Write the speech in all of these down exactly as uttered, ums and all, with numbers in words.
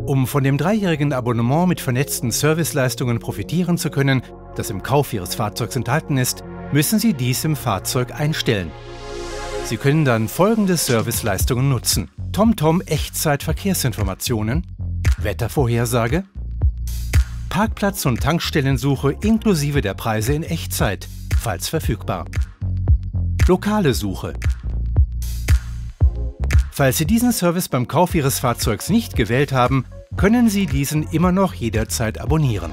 Um von dem dreijährigen Abonnement mit vernetzten Serviceleistungen profitieren zu können, das im Kauf Ihres Fahrzeugs enthalten ist, müssen Sie dies im Fahrzeug einstellen. Sie können dann folgende Serviceleistungen nutzen: TomTom Echtzeit-Verkehrsinformationen, Wettervorhersage, Parkplatz- und Tankstellensuche inklusive der Preise in Echtzeit, falls verfügbar, lokale Suche. Falls Sie diesen Service beim Kauf Ihres Fahrzeugs nicht gewählt haben, können Sie diesen immer noch jederzeit abonnieren.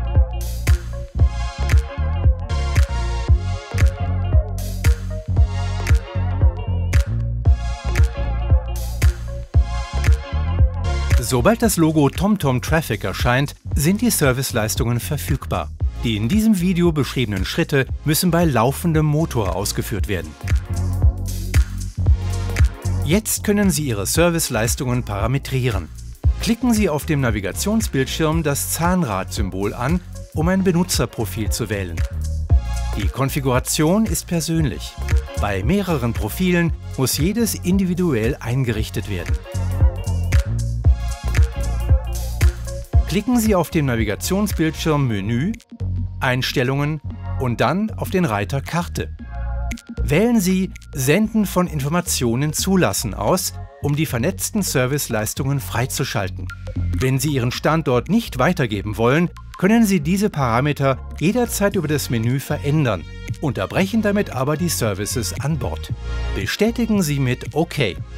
Sobald das Logo TomTom Traffic erscheint, sind die Serviceleistungen verfügbar. Die in diesem Video beschriebenen Schritte müssen bei laufendem Motor ausgeführt werden. Jetzt können Sie Ihre Serviceleistungen parametrieren. Klicken Sie auf dem Navigationsbildschirm das Zahnrad-Symbol an, um ein Benutzerprofil zu wählen. Die Konfiguration ist persönlich. Bei mehreren Profilen muss jedes individuell eingerichtet werden. Klicken Sie auf dem Navigationsbildschirm Menü, Einstellungen und dann auf den Reiter Karte. Wählen Sie Senden von Informationen zulassen aus, um die vernetzten Serviceleistungen freizuschalten. Wenn Sie Ihren Standort nicht weitergeben wollen, können Sie diese Parameter jederzeit über das Menü verändern, unterbrechen damit aber die Services an Bord. Bestätigen Sie mit OK.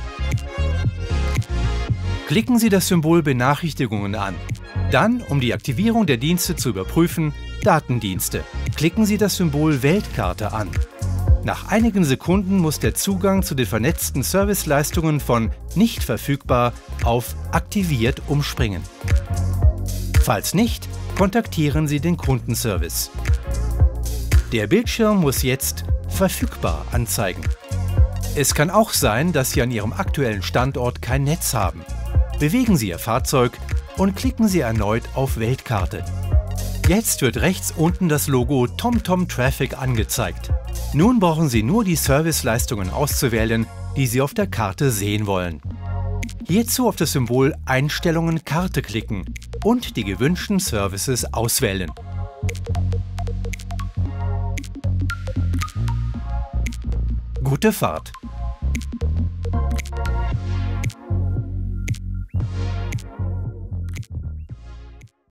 Klicken Sie das Symbol Benachrichtigungen an. Dann, um die Aktivierung der Dienste zu überprüfen, Datendienste. Klicken Sie das Symbol Weltkarte an. Nach einigen Sekunden muss der Zugang zu den vernetzten Serviceleistungen von nicht verfügbar auf aktiviert umspringen. Falls nicht, kontaktieren Sie den Kundenservice. Der Bildschirm muss jetzt verfügbar anzeigen. Es kann auch sein, dass Sie an Ihrem aktuellen Standort kein Netz haben. Bewegen Sie Ihr Fahrzeug und klicken Sie erneut auf Weltkarte. Jetzt wird rechts unten das Logo TomTom Traffic angezeigt. Nun brauchen Sie nur die Serviceleistungen auszuwählen, die Sie auf der Karte sehen wollen. Hierzu auf das Symbol Einstellungen Karte klicken und die gewünschten Services auswählen. Gute Fahrt!